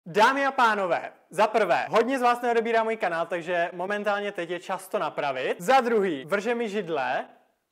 Dámy a pánové, za prvé, hodně z vás neodebírá můj kanál, takže momentálně teď je čas to napravit. Za druhý, vrže mi židle.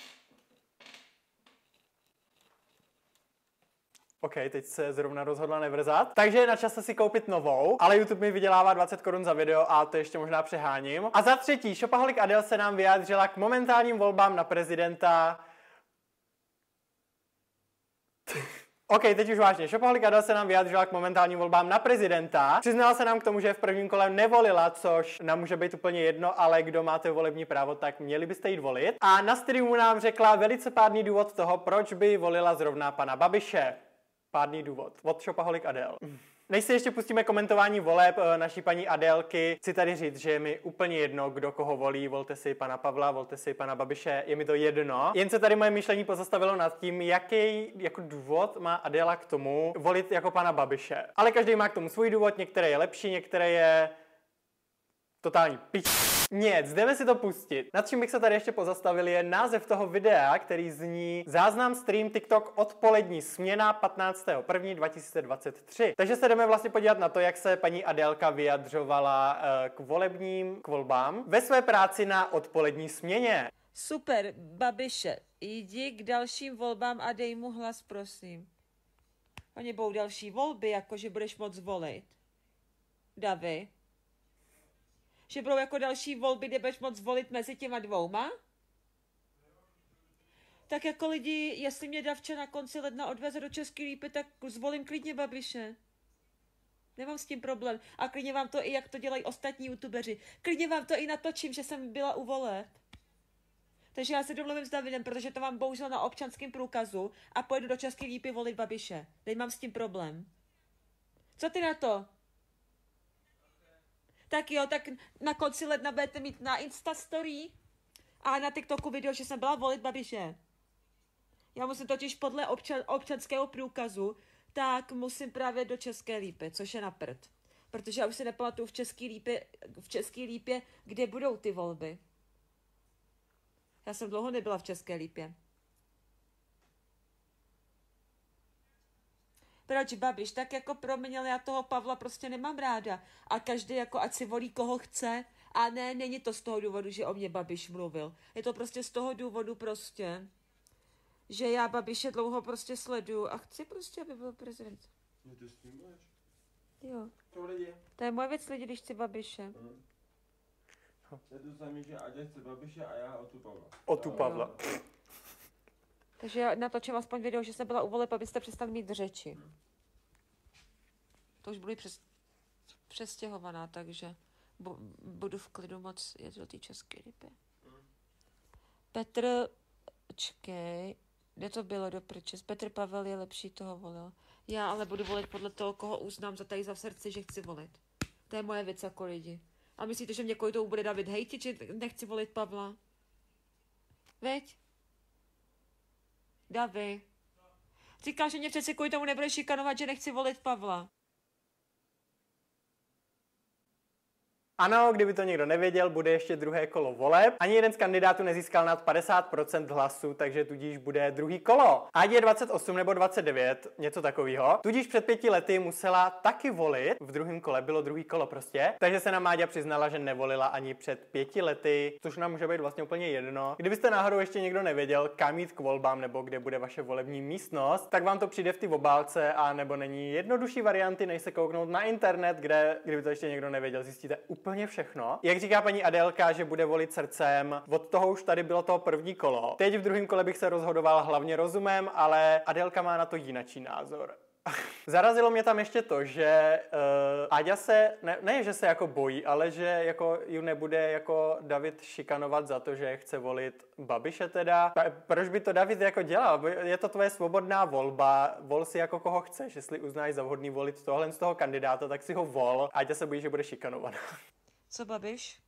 OK, teď se zrovna rozhodla nevrzat. Takže je na čase si koupit novou, ale YouTube mi vydělává 20 korun za video a to ještě možná přeháním. A za třetí, Shopaholic Adel se nám vyjádřila k momentálním volbám na prezidenta. OK, teď už vážně. Shopaholic Adel se nám vyjádřila k momentálním volbám na prezidenta. Přiznala se nám k tomu, že v prvním kole nevolila, což nám může být úplně jedno, ale kdo máte volební právo, tak měli byste jít volit. A na streamu nám řekla velice pádný důvod toho, proč by volila zrovna pana Babiše. Pádný důvod. Od Shopaholic Adel. Než se ještě pustíme komentování voleb naší paní Adélky, chci tady říct, že je mi úplně jedno, kdo koho volí. Volte si pana Pavla, volte si pana Babiše, je mi to jedno. Jen se tady moje myšlení pozastavilo nad tím, jaký jako důvod má Adéla k tomu volit jako pana Babiše. Ale každý má k tomu svůj důvod, některé je lepší, některé je totální pič. Nic, jdeme si to pustit. Nad čím bych se tady ještě pozastavil je název toho videa, který zní Záznam stream TikTok odpolední směna 15.1.2023. Takže se jdeme vlastně podívat na to, jak se paní Adélka vyjadřovala k volbám ve své práci na odpolední směně. Super, Babiše, jdi k dalším volbám a dej mu hlas, prosím. Oni budou další volby, jakože budeš moc volit. Davy. Že budou jako další volby, kde budeš moc volit mezi těma dvouma? Tak jako lidi, jestli mě Davče na konci ledna odveze do České Lípy, tak zvolím klidně Babiše. Nemám s tím problém. A klidně vám to i, jak to dělají ostatní youtubeři. Klidně vám to i natočím, že jsem byla u voleb. Takže já se domluvím s Davidem, protože to mám bohužel na občanském průkazu a pojedu do České Lípy volit Babiše. Nemám s tím problém. Co ty na to? Tak jo, tak na konci ledna budete mít na Instastory a na TikToku video, že jsem byla volit Babiše. Já musím totiž podle občanského průkazu, tak musím právě do České Lípy, což je na prd. Protože já už si nepamatuju v České Lípě, kde budou ty volby. Já jsem dlouho nebyla v České Lípě. Proč Babiš? Tak jako proměnil, já toho Pavla prostě nemám ráda. A každý jako ať si volí koho chce. A ne, není to z toho důvodu, že o mě Babiš mluvil. Je to prostě z toho důvodu prostě, že já Babiše dlouho prostě sleduju a chci prostě, aby byl prezident. No ty s tím budeš? Jo. To lidi. To je moje věc lidi, když chci Babiše. Je to samý, že Adě chce Babiše a já o tu Pavla. O tu Pavla. Takže já natočím aspoň video, že jsem byla u voleb, abyste přestali mít řeči. To už budu přestěhovaná, takže budu v klidu moc jet do té České Lípy. Petr, čkej, kde to bylo do prčes? Petr Pavel je lepší, toho volil. Já ale budu volit podle toho, koho uznám za v srdci, že chci volit. To je moje věc jako lidi. A myslíte, že mě kvůli tomu bude David hejtit, že nechci volit Pavla? Veď? Davy. Říká, že mě přece kvůli tomu nebude šikanovat, že nechci volit Pavla. Ano, kdyby to někdo nevěděl, bude ještě druhé kolo voleb. Ani jeden z kandidátů nezískal nad 50% hlasů, takže tudíž bude druhý kolo. Ať je 28 nebo 29, něco takového. Tudíž před 5 lety musela taky volit. V druhém kole bylo druhý kolo prostě. Takže se nám Máďa přiznala, že nevolila ani před 5 lety, což nám může být vlastně úplně jedno. Kdybyste náhodou ještě někdo nevěděl, kam jít k volbám nebo kde bude vaše volební místnost, tak vám to přijde v té obálce a nebo není jednodušší varianty, než se kouknout na internet, kde, kdyby to ještě někdo nevěděl, zjistíte úplně všechno. Jak říká paní Adélka, že bude volit srdcem, od toho už tady bylo to první kolo. Teď v druhém kole bych se rozhodoval hlavně rozumem, ale Adélka má na to jinačí názor. Zarazilo mě tam ještě to, že Áďa se, ne, že se jako bojí, ale že jako ju nebude jako David šikanovat za to, že chce volit Babiše teda. Proč by to David jako dělal? Je to tvoje svobodná volba, vol si jako koho chceš. Jestli uznáš za vhodný volit tohle z toho kandidáta, tak si ho vol. Áďa se bojí, že bude šikanovat. Co Babiš?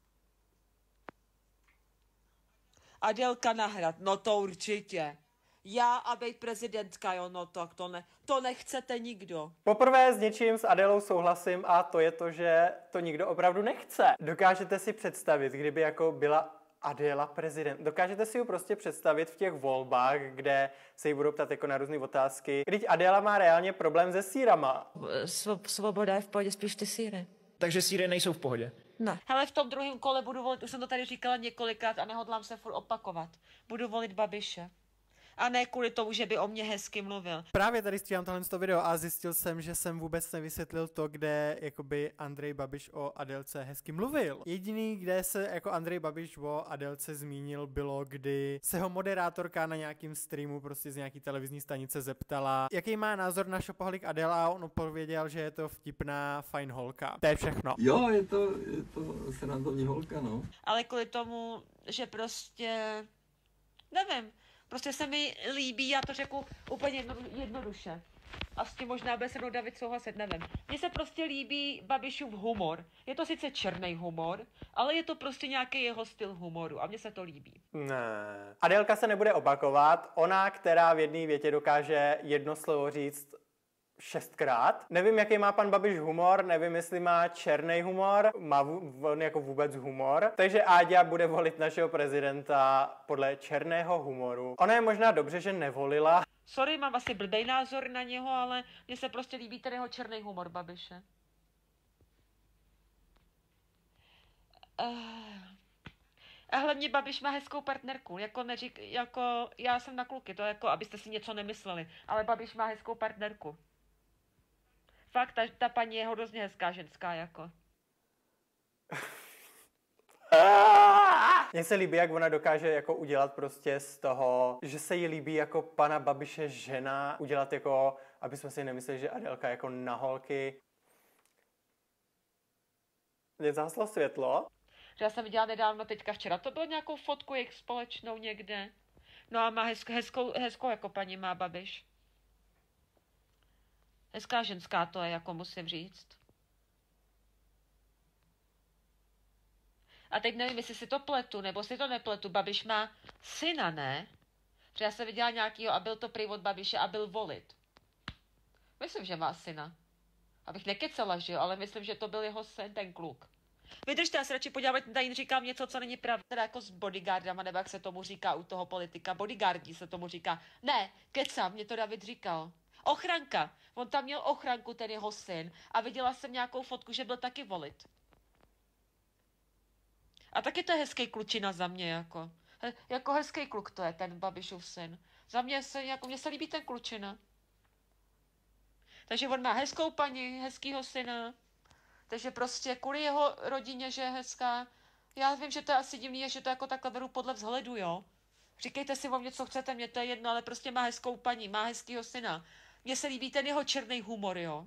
Adélka na hrad, no to určitě. Já a být prezidentka, jo, no tak to nechcete nikdo. Poprvé s něčím s Adélou souhlasím a to je to, že to nikdo opravdu nechce. Dokážete si představit, kdyby jako byla Adéla prezident. Dokážete si ji prostě představit v těch volbách, kde se jí budou ptát jako na různé otázky. Když Adéla má reálně problém se sýrama. Svoboda je v pohodě, spíš ty sýry. Takže sýry nejsou v pohodě. Ne. Hele, v tom druhém kole budu volit, už jsem to tady říkala několikrát a nehodlám se furt opakovat. Budu volit Babiše. A ne kvůli tomu, že by o mě hezky mluvil. Právě tady stříhám tohle video a zjistil jsem, že jsem vůbec nevysvětlil to, kde jakoby Andrej Babiš o Adélce hezky mluvil. Jediný, kde se jako Andrej Babiš o Adélce zmínil, bylo, kdy se ho moderátorka na nějakým streamu prostě z nějaký televizní stanice zeptala, jaký má názor na šopoholik Adéla, a on odpověděl, že je to vtipná, fajn holka. To je všechno. Jo, je to srandovní holka, no. Ale kvůli tomu, že prostě, nevím, prostě se mi líbí, já to řeknu úplně jednoduše. A s tím možná bude se mnou David souhlasit, nevím. Mně se prostě líbí Babišův humor. Je to sice černý humor, ale je to prostě nějaký jeho styl humoru a mně se to líbí. Ne. Adélka se nebude opakovat. Ona, která v jedné větě dokáže jedno slovo říct 6krát. Nevím, jaký má pan Babiš humor, nevím, jestli má černý humor, má on jako vůbec humor. Takže Áďa bude volit našeho prezidenta podle černého humoru. Ona je možná dobře, že nevolila. Sorry, mám asi blbej názor na něho, ale mně se prostě líbí ten jeho černý humor Babiše. A hlavně Babiš má hezkou partnerku, jako já jsem na kluky, to jako, abyste si něco nemysleli, ale Babiš má hezkou partnerku. Fakt, ta paní je hrozně hezká ženská, jako. Mně se líbí, jak ona dokáže jako udělat prostě z toho, že se jí líbí jako pana Babiše žena, udělat jako, aby jsme si nemysleli, že Adélka jako na holky. Mě zhaslo světlo. Že já jsem viděla nedávno, teďka včera, to bylo nějakou fotku jejich společnou někde. No a má hezkou jako paní má Babiš. Hezká ženská to je, jako musím říct. A teď nevím, jestli si to pletu, nebo si to nepletu. Babiš má syna, ne? Že já jsem viděla nějakýho a byl to prý od Babiše a byl volit. Myslím, že má syna. Abych nekecala, že jo, ale myslím, že to byl jeho syn, ten kluk. Vydržte, já se radši podívat, tady říkám něco, co není pravda. Teda jako s bodyguardama, nebo jak se tomu říká u toho politika. Bodyguardí se tomu říká. Ne, kecám, mě to David říkal. Ochranka. On tam měl ochranku, ten jeho syn. A viděla jsem nějakou fotku, že byl taky volit. A taky to je hezký klučina za mě, jako. Jako hezký kluk to je, ten Babišův syn. Za mě mně se líbí ten klučina. Takže on má hezkou paní, hezkýho syna. Takže prostě kvůli jeho rodině, že je hezká. Já vím, že to je asi divný, že to jako takhle beru podle vzhledu, jo. Říkejte si o mě, co chcete, mě to je jedno, ale prostě má hezkou paní, má hezkýho syna. Mně se líbí ten jeho černý humor, jo.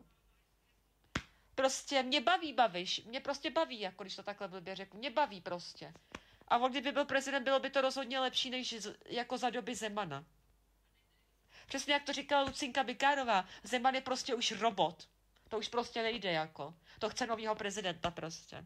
Prostě mě baví Babiš, mě prostě baví, jako když to takhle blbě řeknu, mě baví prostě. A on, kdyby byl prezident, bylo by to rozhodně lepší, než jako za doby Zemana. Přesně jak to říkala Lucinka Bikárová, Zeman je prostě už robot. To už prostě nejde, jako. To chce novýho prezidenta prostě.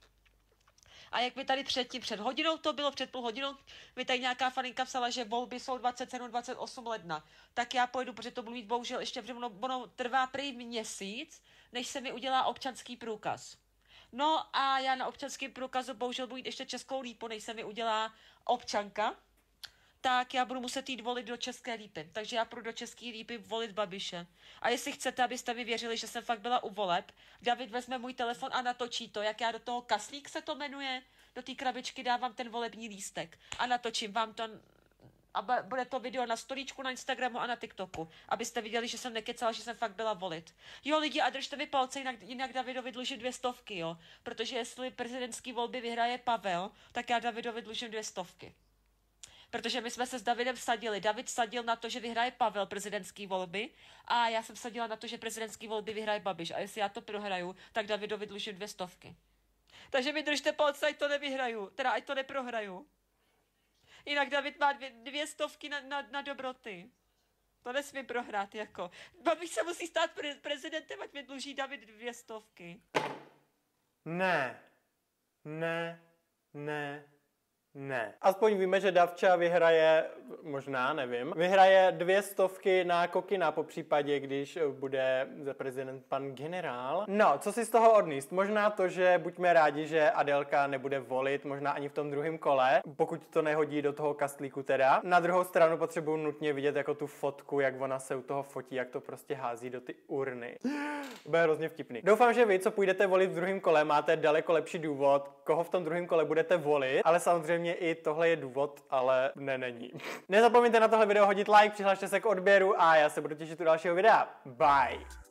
A jak mi tady před hodinou to bylo, před půl hodinou, mi tady nějaká faninka psala, že volby jsou 27, 28 ledna. Tak já pojedu, protože to budu mít bohužel ještě, protože ono trvá prý měsíc, než se mi udělá občanský průkaz. No a já na občanském průkazu bohužel budu jít ještě Českou Lípu, než se mi udělá občanka. Tak já budu muset jít volit do České Lípy. Takže já půjdu do České Lípy volit Babiše. A jestli chcete, abyste mi věřili, že jsem fakt byla u voleb, David vezme můj telefon a natočí to, jak já do toho kaslík se to jmenuje, do té krabičky dávám ten volební lístek a natočím vám to a bude to video na storíčku na Instagramu a na TikToku, abyste viděli, že jsem nekecala, že jsem fakt byla volit. Jo lidi, a držte mi palce, jinak Davidovi dlužím 200, jo, protože jestli prezidentský volby vyhraje Pavel, tak já Davidovi dlužím 200. Protože my jsme se s Davidem vsadili. David vsadil na to, že vyhraje Pavel prezidentský volby a já jsem vsadila na to, že prezidentský volby vyhraje Babiš. A jestli já to prohraju, tak Davidovi dlužím 200. Takže mi držte palce, ať to nevyhraju. Teda ať to neprohraju. Jinak David má 200 na dobroty. To nesmím prohrát, jako. Babiš se musí stát prezidentem, ať mi dluží David 200. Ne. Ne. Ne. Ne. Aspoň víme, že Davča vyhraje, možná, nevím, vyhraje 200 na Kokina po případě, když bude za prezident pan generál. No, co si z toho odníst? Možná to, že buďme rádi, že Adelka nebude volit, možná ani v tom druhém kole, pokud to nehodí do toho kastlíku teda. Na druhou stranu potřebuji nutně vidět jako tu fotku, jak ona se u toho fotí, jak to prostě hází do ty urny. Bude hrozně vtipný. Doufám, že vy, co půjdete volit v druhém kole, máte daleko lepší důvod, koho v tom druhém kole budete volit, ale samozřejmě i tohle je důvod, ale není. Nezapomeňte na tohle video hodit like, přihlašte se k odběru a já se budu těšit u dalšího videa. Bye!